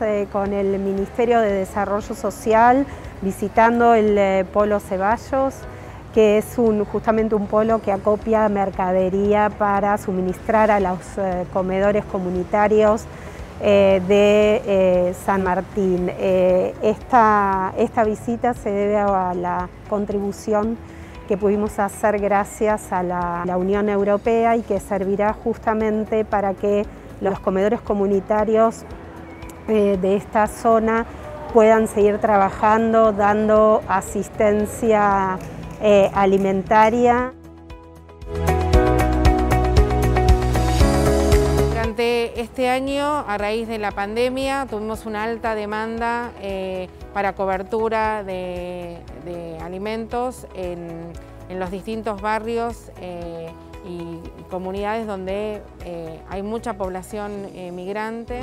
con el Ministerio de Desarrollo Social visitando el Polo Ceballos, que es justamente un polo que acopia mercadería para suministrar a los comedores comunitarios de San Martín. Esta visita se debe a la contribución que pudimos hacer gracias a la Unión Europea y que servirá justamente para que los comedores comunitarios de esta zona puedan seguir trabajando, dando asistencia alimentaria. Durante este año, a raíz de la pandemia, tuvimos una alta demanda para cobertura de alimentos en los distintos barrios y comunidades donde hay mucha población migrante.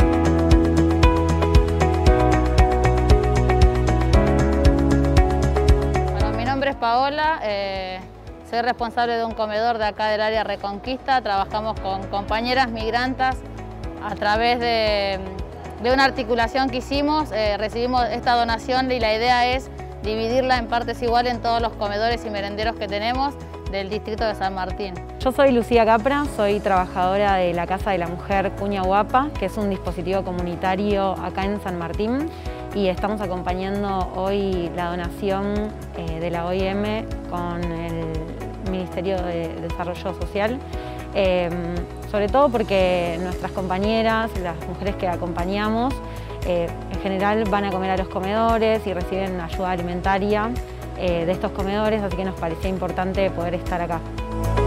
Bueno, mi nombre es Paola, soy responsable de un comedor de acá del área Reconquista. Trabajamos con compañeras migrantas a través de una articulación que hicimos. Recibimos esta donación y la idea es dividirla en partes iguales en todos los comedores y merenderos que tenemos del distrito de San Martín. Yo soy Lucía Capra, soy trabajadora de la Casa de la Mujer Cuña Guapa, que es un dispositivo comunitario acá en San Martín, y estamos acompañando hoy la donación de la OIM con el Ministerio de Desarrollo Social, sobre todo porque nuestras compañeras, las mujeres que acompañamos, en general van a comer a los comedores y reciben ayuda alimentaria de estos comedores, así que nos parecía importante poder estar acá.